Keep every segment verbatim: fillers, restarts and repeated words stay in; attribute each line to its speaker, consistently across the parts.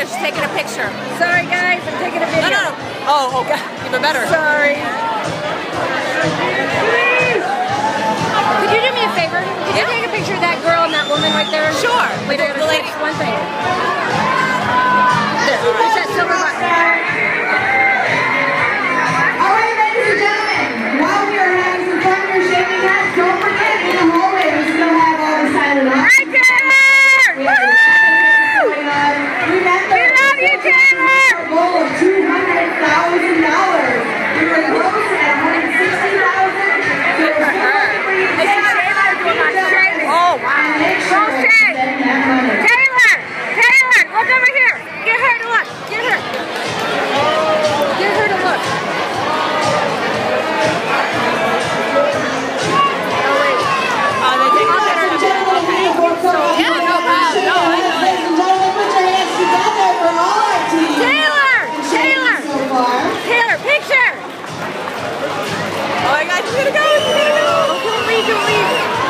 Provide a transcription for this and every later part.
Speaker 1: because she's taking a picture.
Speaker 2: Sorry guys, I'm taking a video.
Speaker 1: No, no, no. Oh, okay. Even better.
Speaker 2: Sorry. Could you do me a favor? Could
Speaker 1: yeah.
Speaker 2: you take a picture of that girl and that woman right there?
Speaker 1: Sure.
Speaker 2: Wait, I gotta the lady. One thing. There, push that silver button.
Speaker 3: Alright, ladies and gentlemen, while we are having some fun here shaking hands, don't forget in the hallway we still have all the silent auction.
Speaker 2: Hi, Taylor!
Speaker 3: We have going on. Remember,
Speaker 2: we love you, Taylor!
Speaker 3: A goal of two hundred thousand dollars. We were close at one hundred sixty thousand dollars. So we're still looking for you to take out
Speaker 2: Shavee. Oh, wow.
Speaker 3: and make sure
Speaker 2: Go
Speaker 3: to
Speaker 2: Shavee.
Speaker 3: spend that money.
Speaker 2: Taylor! Taylor! Look over here! Get her to look! Get her! Get her to look! Oh, wait.
Speaker 1: Oh, they take
Speaker 3: Ladies and gentlemen,
Speaker 1: okay.
Speaker 3: we have
Speaker 1: So, yeah, no problem. No, I know.
Speaker 3: Ladies and gentlemen, put your hands together for all our teams.
Speaker 2: Taylor! Taylor!
Speaker 3: So far.
Speaker 2: Taylor, picture!
Speaker 1: Oh my God, she's gonna go! She's gonna go!
Speaker 2: Oh, don't leave, don't leave!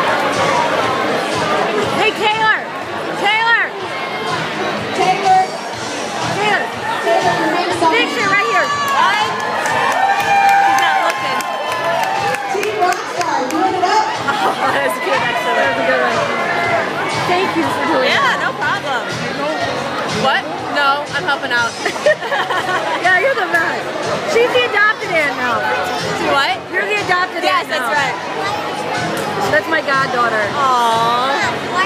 Speaker 2: Hey, Taylor! Taylor!
Speaker 3: Taylor,
Speaker 2: Taylor!
Speaker 3: Taylor, your name's on
Speaker 2: Picture right here!
Speaker 1: What? She's not looking.
Speaker 3: Team Rockstar, doing it up.
Speaker 1: Oh, that's good, actually.
Speaker 2: That was a good one. Thank you for doing
Speaker 1: Yeah,
Speaker 2: that.
Speaker 1: no problem. What? No, I'm helping out.
Speaker 2: Yeah, you're the best. She's the adopted aunt now.
Speaker 1: See what?
Speaker 2: You're the adopted
Speaker 1: Yes,
Speaker 2: aunt
Speaker 1: that's
Speaker 2: now.
Speaker 1: right.
Speaker 2: That's my goddaughter.
Speaker 1: Aww.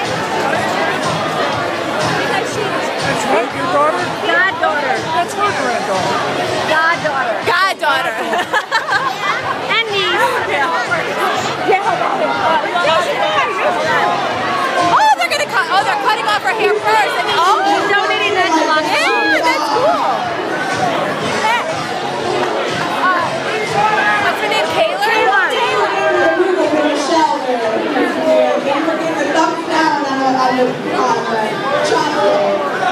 Speaker 4: That's what, your daughter?
Speaker 2: Goddaughter.
Speaker 4: That's my granddaughter.
Speaker 2: Goddaughter.
Speaker 1: Goddaughter.
Speaker 2: And niece.
Speaker 1: Yeah. Oh, they're gonna cut. Oh, they're cutting off her hair first. And then, oh,
Speaker 2: She's donating that to Los
Speaker 1: yeah,
Speaker 2: Angeles.
Speaker 1: that's cool. Uh, what's her name? Taylor.
Speaker 2: Taylor.
Speaker 1: Taylor.
Speaker 3: We're going to shell there because we're getting the thumbs down on the, on the, on the chocolate.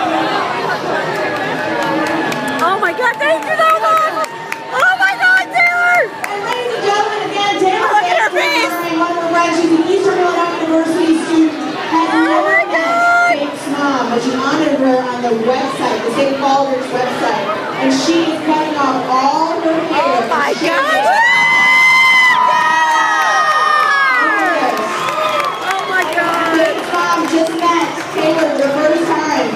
Speaker 2: Oh my God! Thank you so much. Oh my God, Taylor.
Speaker 3: And ladies and gentlemen, again, Taylor
Speaker 1: Look at her face.
Speaker 3: one of her friends. She's an Eastern Illinois University student. Has
Speaker 2: Oh
Speaker 3: never
Speaker 2: my
Speaker 3: met
Speaker 2: God.
Speaker 3: Fake's mom, but you honored her on the website, the Saint Baldrick's website, and she is cutting off all her hair.
Speaker 1: Oh my God.
Speaker 2: Oh my God.
Speaker 3: Fake's mom just met Taylor the first time.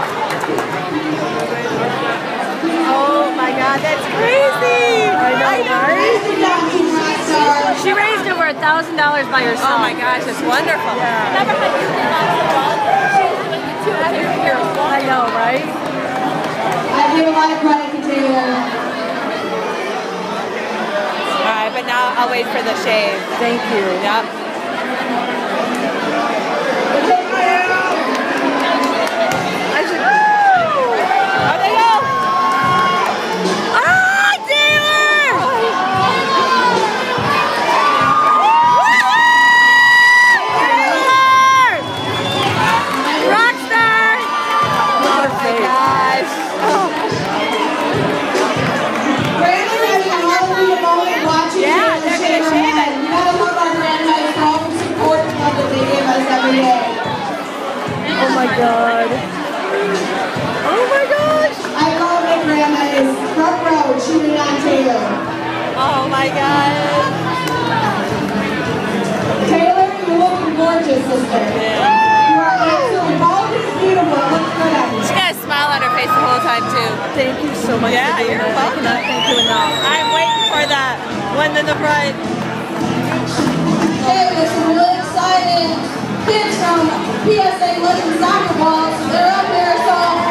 Speaker 1: Oh my God, that's crazy.
Speaker 2: I know, right?
Speaker 3: Nice to meet you, Rockstar.
Speaker 2: She raised over a thousand dollars by herself.
Speaker 1: Oh my gosh, that's wonderful.
Speaker 2: Yeah.
Speaker 1: Never had you been on the dog. She was like the two other years.
Speaker 2: I know, right?
Speaker 3: I give a lot of credit to Taylor.
Speaker 1: All right, but now I'll wait for the shave.
Speaker 2: Thank you.
Speaker 1: Yep.
Speaker 2: I should.
Speaker 1: Oh, there you go.
Speaker 2: Ah, Taylor! Taylor! Rockstar!
Speaker 1: Oh my gosh. Oh.
Speaker 3: Brandon, having a hallelujah moment watching
Speaker 1: Yeah,
Speaker 3: Taylor
Speaker 1: they're gonna
Speaker 3: shave her
Speaker 1: shave
Speaker 3: head.
Speaker 1: it.
Speaker 3: We gotta love our grandmothers for all the support and love that they give us every day.
Speaker 2: Oh my God. Oh my gosh!
Speaker 3: I call my grandma is front row cheering on Taylor.
Speaker 1: Oh my God.
Speaker 3: Taylor, you're looking gorgeous, sister.
Speaker 1: Yeah.
Speaker 3: You are absolutely always beautiful. Looks good on you.
Speaker 1: She got a smile on her face the whole time too.
Speaker 2: Thank you so much
Speaker 1: Yeah,
Speaker 2: for doing
Speaker 1: you're
Speaker 2: that.
Speaker 1: welcome.
Speaker 2: I cannot thank you enough.
Speaker 1: I'm waiting for that one in the front.
Speaker 3: Hey, we got some really excited kids from P S A Legend Soccer Balls. They're up here, so